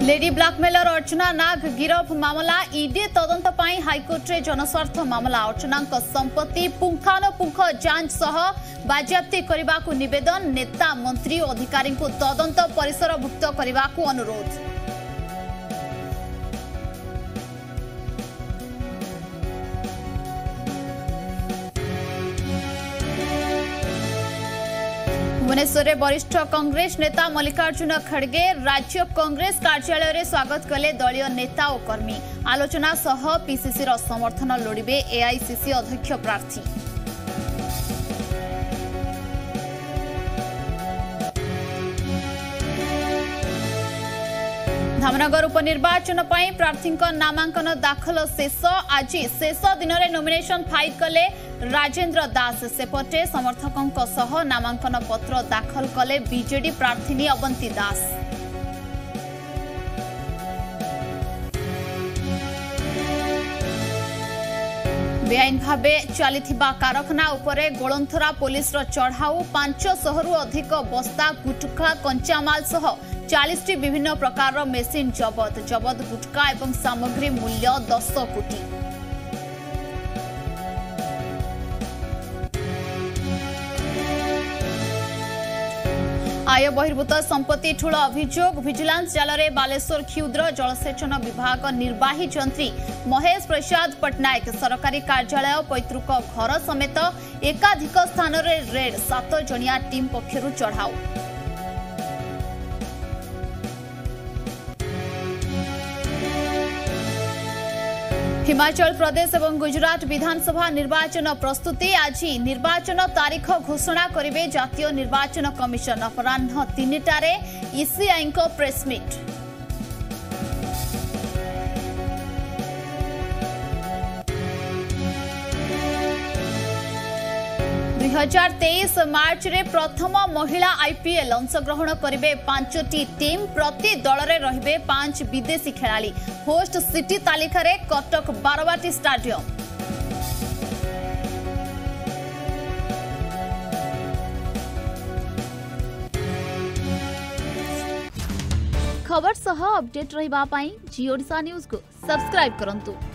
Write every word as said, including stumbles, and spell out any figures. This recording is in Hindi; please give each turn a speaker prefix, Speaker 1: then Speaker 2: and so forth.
Speaker 1: लेडी ब्लैकमेलर अर्चना नाग गिरफ मामला ईडी तदंत पाई हाईकोर्ट रे जनस्वार्थ मामला अर्चना संपत्ति पुंखानुपुंख जांच सह बाज्याप्ति करने को निवेदन नेता मंत्री और अधिकारी को तदंत परिसरभुक्त करने को अनुरोध। भुवनेश्वर में वरिष्ठ कांग्रेस नेता मल्लिकार्जुन खड़गे राज्य कांग्रेस कार्यालय में स्वागत कले दलीय नेता और कर्मी आलोचना सह पीसीसी रो समर्थन लोड़िबे एआईसीसी अध्यक्ष प्रार्थी। धामनगर उपनिर्वाचन पर प्रार्थी नामांकन दाखल शेष आज शेष दिन में नॉमिनेशन फाइल कले राजेंद्र दास सेपटे समर्थकों सह नामांकन पत्र दाखल कले बीजेडी प्रार्थी अवंती दास। बेआईन भावे चलिथिबा कारखाना उपरे गोलंथरा पुलिस चढ़ाऊ पांच शहरु अधिक बस्ता गुटखा कंचामाल सह चालीस टी विभिन्न प्रकार मेसिन जबत जबत गुटखा एवं सामग्री मूल्य दस कोटी। आय बहिर्भूत संपत्ति ठूल अभियोग विजिलेंस जाल में बालेश्वर क्षुद्र जलसेचन विभाग निर्वाही जंत्री महेश प्रसाद पट्टनायक सरकारी कार्यालय पैतृक घर समेत एकाधिक स्थान रे रेड सात जणिया टीम पक्षरु चढ़ाऊ। हिमाचल प्रदेश और गुजरात विधानसभा निर्वाचन प्रस्तुति आज निर्वाचन तारीख घोषणा करेंगे जातीय निर्वाचन कमिशन अपराह्न तीन टारे ईसीआई को प्रेस मीट। दुई हजार तेईस मार्च रे प्रथम महिला आईपीएल अंशग्रहण करेंगे पांचटी टीम प्रति दल में रहिबे पांच विदेशी खेलाड़ी होस्ट सिटी तालिका रे कटक बारवाटी स्टाडियम। खबर सह अपडेट रहिबा पाई जी ओडिशा न्यूज को सब्सक्राइब करंतु।